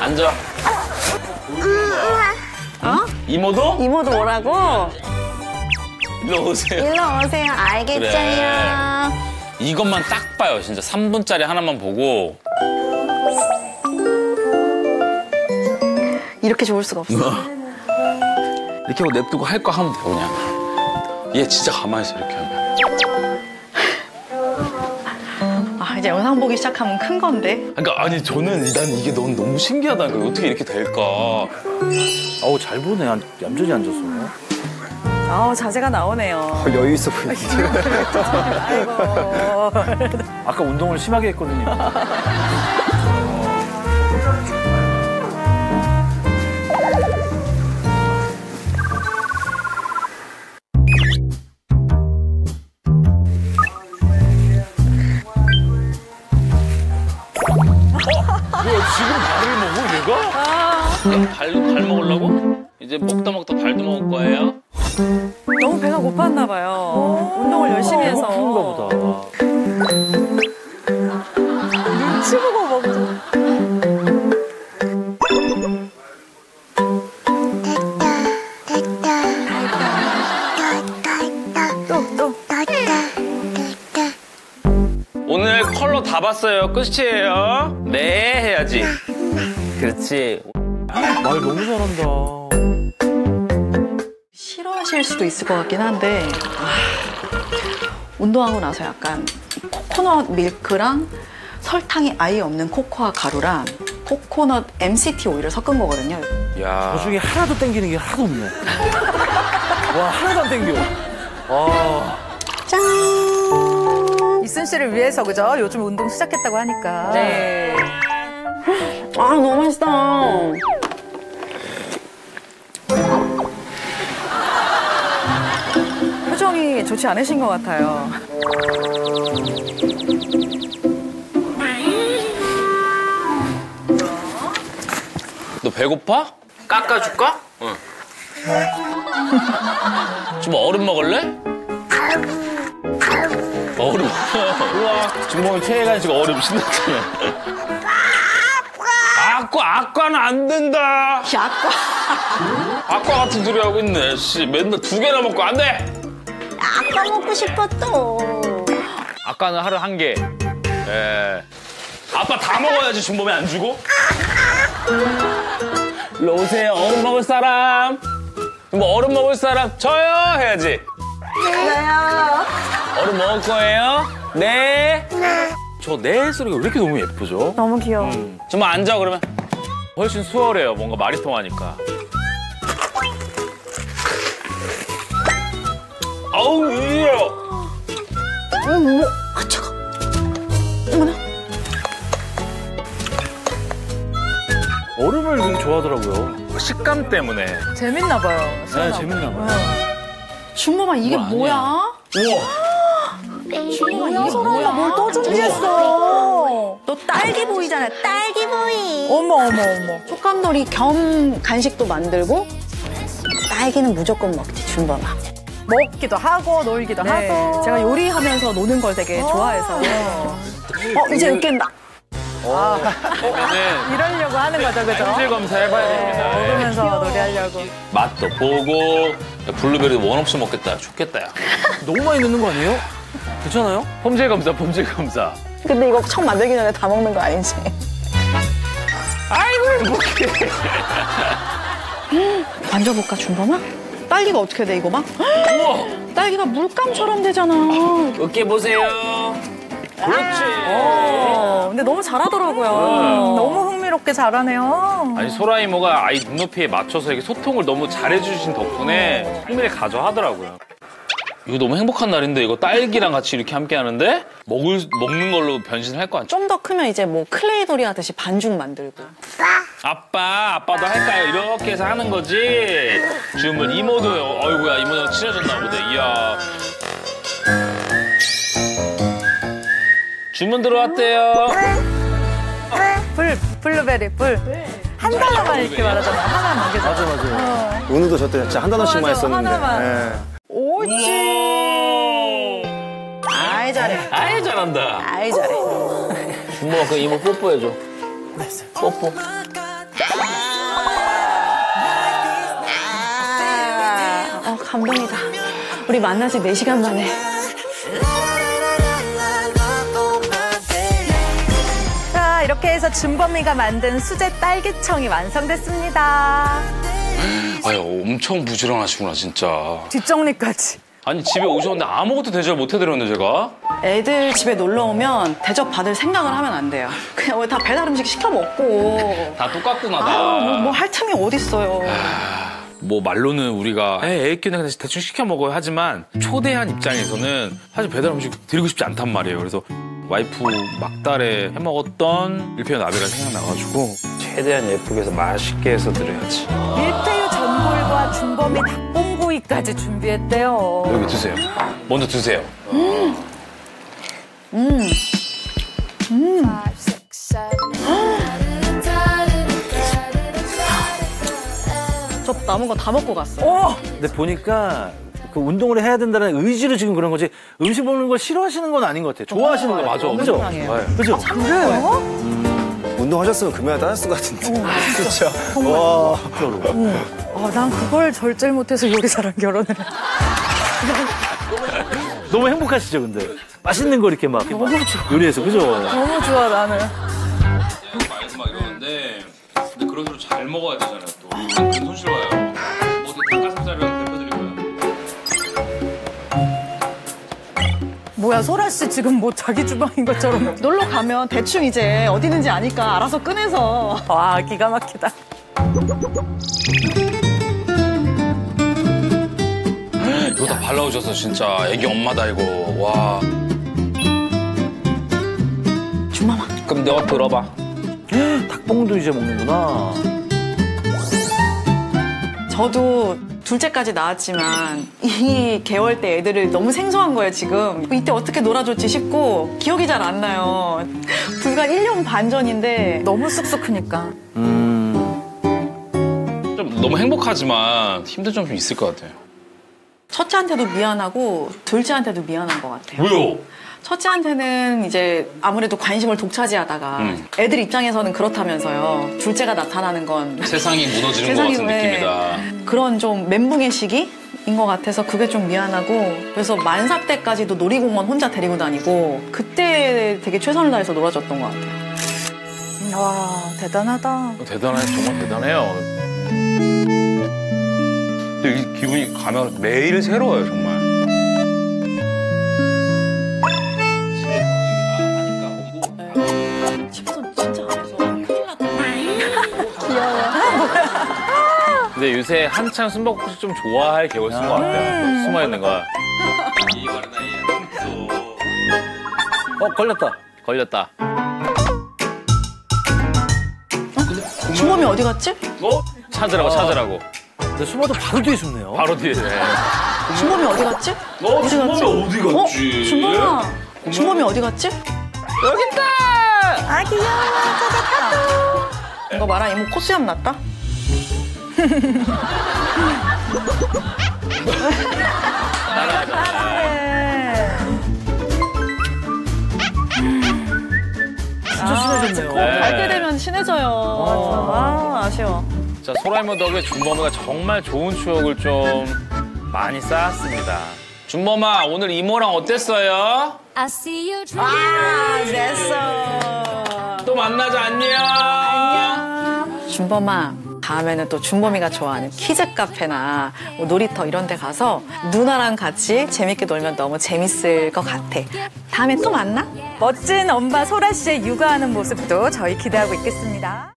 앉아. 어? 이모도? 이모도 오라고? 일로 오세요. 일로 오세요. 알겠어요. 그래. 이것만 딱 봐요. 진짜 3분짜리 하나만 보고. 이렇게 좋을 수가 없어. 이렇게 하고 냅두고 할 거 하면 돼, 그냥. 얘 진짜 가만히 있어, 이렇게 하면. 아, 이제 영상 보기 시작하면 큰 건데. 그러니까 아니 저는 난 이게 너무 신기하다니까. 어떻게 이렇게 될까. 어우, 잘 보네. 얌전히 앉았어. 아우, 자세가 나오네요. 여유 있어 보이네. 아이고. 아까 운동을 심하게 했거든요. 뭐야, 지금 발을 먹어, 얘가? 발 먹으려고? 이제 먹다 발도 먹을 거예요? 너무 배가 고팠나 봐요. 운동을 열심히 해서. 그런가 보다. 눈치 보고 먹고. 오늘 컬러 다 봤어요. 끝이에요. 네, 해야지. 그렇지. 말 너무 잘한다. 싫어하실 수도 있을 것 같긴 한데 운동하고 나서 약간 코코넛 밀크랑 설탕이 아예 없는 코코아 가루랑 코코넛 MCT 오일을 섞은 거거든요. 야. 그 중에 하나도 땡기는 게 하나도 없네. 와, 하나도 안 땡겨. 와. 짠! 이순 씨를 위해서, 그죠? 요즘 운동 시작했다고 하니까. 네. 아, 너무 맛있다. 표정이 좋지 않으신 것 같아요. 너 배고파? 깎아줄까? 응. 좀 얼음 먹을래? 얼음. 우와, 주먹이 체해가지고 얼음 신났잖아. 아까는 안 된다. 아까 아까 같은 소리 하고 있네. 씨, 맨날 2개나 먹고 안 돼. 아까 먹고 싶었어. 아까는 하루 1개. 예. 아빠 다 먹어야지 준범이 안 주고. 일로 오세요. 얼음 먹을 사람. 뭐 얼음 먹을 사람 저요 해야지. 저요. 얼음 먹을 거예요? 네. 저 네 소리가 왜 이렇게 너무 예쁘죠? 너무 귀여워. 좀 앉아 그러면. 훨씬 수월해요. 뭔가 말이 통하니까. 아우 이요. 아, 차가. 얼음을 되게 좋아하더라고요. 식감 때문에. 재밌나 봐요. 네, 재밌나 봐요. 준범아, 이게 뭐 뭐야? 우와. 준범아, 이게 서로가 뭘 뭐야? 또 준비했어. 너 딸기 보이잖아. 딸기 보이. 어머. 촉감놀이 겸 간식도 만들고 딸기는 무조건 먹지, 준범아. 먹기도 하고 놀기도 하고. 제가 요리하면서 노는 걸 되게 좋아해서. 이제 이렇게 그러면은 이러려고 하는 거죠, 그죠? 품질 검사 해봐야 됩니다. 먹으면서 노래하려고. 맛도 보고. 블루베리도 원 없이 먹겠다. 좋겠다. 야. 너무 많이 넣는 거 아니에요? 괜찮아요? 품질 검사. 근데 이거 처음 만들기 전에 다 먹는 거 아니지? 아이고 행복해. 만져볼까, 준범아? 딸기가 어떻게 돼, 이거 막? 우와. 딸기가 물감처럼 되잖아. 어깨 보세요. 그렇지. 근데 너무 잘하더라고요. 너무 흥미롭게 잘하네요. 아니 소라 이모가 아이 눈높이에 맞춰서 이렇게 소통을 너무 잘해주신 덕분에 흥미를 가져 하더라고요. 이거 너무 행복한 날인데 이거 딸기랑 같이 이렇게 함께 하는데 먹는 걸로 변신할 거 아니야? 좀 더 크면 이제 뭐 클레이 놀이 하듯이 반죽 만들고. 아빠도 할까요? 이렇게 해서 하는 거지. 주문 이모도 어이구야 이모랑 친해졌나 보다. 이야. 주문 들어왔대요. 블루베리 뿔. 한 달러만 이렇게 말하잖아. 하나만, 그죠? 맞아. 오늘도 저 때 진짜 한 단어씩만 맞아, 했었는데. 하나만. 예. 옳지. 아이, 잘해. 아이 잘한다. 아이, 잘해. 주모가 그 이모 뽀뽀해줘. 뽀뽀. 감동이다. 우리 만난 지 4시간 만에. 자, 이렇게 해서 준범이가 만든 수제 딸기청이 완성됐습니다. 아유, 엄청 부지런하시구나, 진짜. 뒷정리까지. 아니, 집에 오셨는데 아무것도 대접 못 해드렸는데, 제가? 애들 집에 놀러 오면 대접 받을 생각을 하면 안 돼요. 그냥 다 배달 음식 시켜 먹고. 다 똑같구나, 다. 뭐 할 틈이 어딨어요. 뭐 말로는 우리가 애 끼는 그냥 대충 시켜 먹어야 하지만 초대한 입장에서는 사실 배달 음식 드리고 싶지 않단 말이에요. 그래서 와이프 막달에 해 먹었던 밀푀유 나베가 생각나가지고 최대한 예쁘게 해서 맛있게 해서 드려야지. 밀푀유 전골과 준범이 닭봉구이까지 준비했대요. 여기 드세요. 먼저 드세요. 저 남은 거 다 먹고 갔어. 근데 보니까 그 운동을 해야 된다는 의지로 지금 그런 거지 음식 먹는 걸 싫어하시는 건 아닌 것 같아요. 좋아하시는 거 맞아. 그죠? 좋아해요. 그죠? 그래요? 운동하셨으면 금메달 따셨을 것 같은데. 진짜. 와. 난 그걸 절제를 못해서 요리사랑 결혼을 해. 너무 행복하시죠, 근데? 맛있는 거 이렇게 막 요리해서, 그죠? 너무 좋아, 나는. 말고 막 이러는데 근데 그런 대로 잘 먹어야 되잖아요. 또 손실 와요. 뭐 어떻게 닭가슴살이랑 대표드릴까요? 뭐야, 소라 씨 지금 뭐 자기 주방인 것처럼. 놀러 가면 대충 이제 어디 있는지 아니까 알아서 꺼내서. 와, 기가 막히다. 이거 다 발라오셔서 진짜 애기 엄마다 이거. 와. 준범아. 그럼 너가 들어봐. 닭봉도 이제 먹는구나. 저도 둘째까지 낳았지만 이 개월 때 애들을 너무 생소한 거예요, 지금. 이때 어떻게 놀아줬지 싶고 기억이 잘 안 나요. 불과 1년 반 전인데 너무 쑥쑥 크니까. 좀 너무 행복하지만 힘든 점이 좀 있을 것 같아요. 첫째한테도 미안하고 둘째한테도 미안한 것 같아요. 왜요? 첫째한테는 이제 아무래도 관심을 독차지하다가 애들 입장에서는 그렇다면서요. 둘째가 나타나는 건 세상이 무너지는 것 같은 왜 느낌이다. 그런 좀 멘붕의 시기인 것 같아서 그게 좀 미안하고 그래서 만사 때까지도 놀이공원 혼자 데리고 다니고 그때 되게 최선을 다해서 놀아줬던 것 같아요. 와, 대단하다. 대단해, 정말 대단해요. 근데 이 기분이 가면 매일 새로워요, 정말. 집에서 진짜 안 해서 큰일 났다. 근데 요새 한창 숨바꼭질 좀 좋아할 개월수인 것 같아요. 숨어있는 거. 걸렸다. 걸렸다. 준범이 어디 갔지? 찾으라고. 근데 숨어도 바로 뒤에 숨네요. 바로 뒤에. 준범이 어디 갔지? 어디 갔지? 어디 갔지? 준범아. 준범이 어디 갔지? 여기 있다! 아, 귀여워. 찾았다. 이거 봐라, 이모 코수염 났다? 진짜 친해졌네요. 갈 때 되면 친해져요. 아, 아쉬워. 자, 소라이모 덕에 준범이가 정말 좋은 추억을 좀 많이 쌓았습니다. 준범아, 오늘 이모랑 어땠어요? I see you 됐어. 또 만나자, 안녕. 준범아, 다음에는 또 준범이가 좋아하는 키즈 카페나 뭐 놀이터 이런 데 가서 누나랑 같이 재밌게 놀면 너무 재밌을 것 같아. 다음에 또 만나? 멋진 엄마 소라 씨의 육아하는 모습도 저희 기대하고 있겠습니다.